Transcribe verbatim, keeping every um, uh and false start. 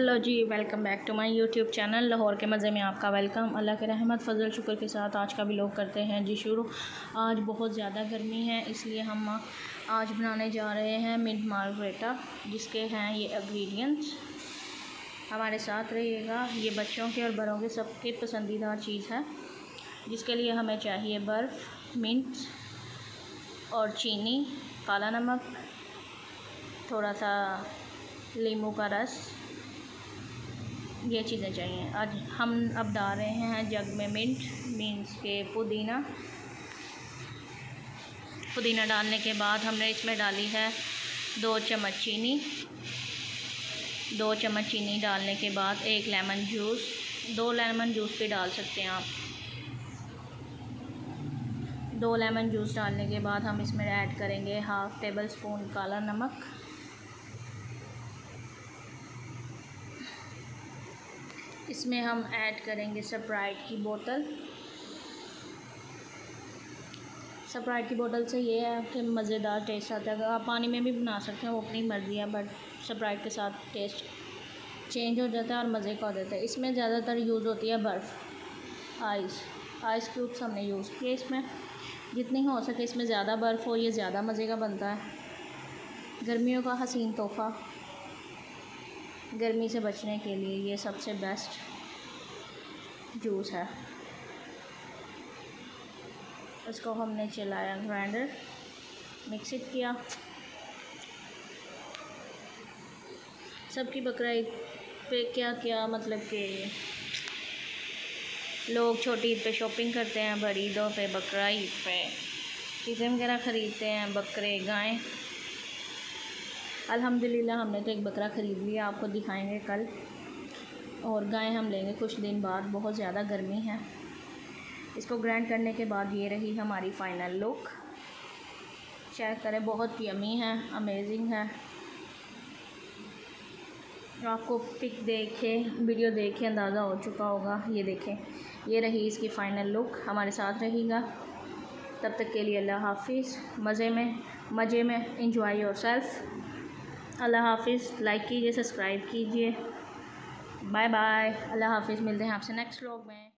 Hello ji, welcome back to my YouTube channel. Lahore के मज़े में आपका वेलकम। अल्लाह के रहमत फजल शुक्र के साथ आज का व्लॉग करते हैं जी शुरू। आज बहुत ज़्यादा गर्मी है, इसलिए हम आज बनाने जा रहे हैं मिंट मार्गरेटा, जिसके हैं ये इंग्रेडिएंट्स। हमारे साथ रहिएगा। ये बच्चों के और बड़ों के सबके पसंदीदा चीज़ है, जिसके लिए हमें चाहिए बर्फ़, मिंट और चीनी, काला नमक, थोड़ा सा नींबू का रस, ये चीज़ें चाहिए। आज हम अब डाल रहे हैं जग में मिंट, मीन्स के पुदीना। पुदीना डालने के बाद हमने इसमें डाली है दो चम्मच चीनी। दो चम्मच चीनी डालने के बाद एक लेमन जूस, दो लेमन जूस भी डाल सकते हैं आप। दो लेमन जूस डालने के बाद हम इसमें ऐड करेंगे हाफ़ टेबल स्पून काला नमक। इसमें हम ऐड करेंगे स्प्राइट की बोतल। स्प्राइट की बोतल से ये है कि मज़ेदार टेस्ट आता है। अगर आप पानी में भी बना सकते हैं, वो अपनी मर्ज़ी है, बट स्प्राइट के साथ टेस्ट चेंज हो जाता है और मज़े का हो जाता है। इसमें ज़्यादातर यूज़ होती है बर्फ़, आइस आइस क्यूब्स हमने यूज़ किए इसमें। जितनी हो सके इसमें ज़्यादा बर्फ़ हो, ये ज़्यादा मज़े का बनता है। गर्मियों का हसीन तोहफ़ा, गर्मी से बचने के लिए ये सबसे बेस्ट जूस है। इसको हमने चलाया, ग्राइंडर मिक्स इट किया। सबकी बकरा ईद पे क्या क्या मतलब कि लोग छोटी ईद पे शॉपिंग करते हैं, बड़ी ईदों पे, बकरा ईद पे चीज़ें वगैरह ख़रीदते हैं, बकरे, गाय। अल्हम्दुलिल्लाह हमने तो एक बकरा ख़रीद लिया, आपको दिखाएंगे कल। और गाय हम लेंगे कुछ दिन बाद, बहुत ज़्यादा गर्मी है। इसको ग्राइंड करने के बाद ये रही हमारी फ़ाइनल लुक। चेक करें, बहुत यमी है, अमेजिंग है। आपको पिक देखे, वीडियो देखे अंदाज़ा हो चुका होगा। ये देखें, ये रही इसकी फ़ाइनल लुक। हमारे साथ रहेगा। तब तक के लिए अल्लाह हाफिज़। मज़े में मज़े में इंजॉय योरसेल्फ। अल्लाह हाफिज़। लाइक कीजिए, सब्सक्राइब कीजिए। बाय बाय, अल्लाह हाफिज़। मिलते हैं आपसे नेक्स्ट व्लॉग में।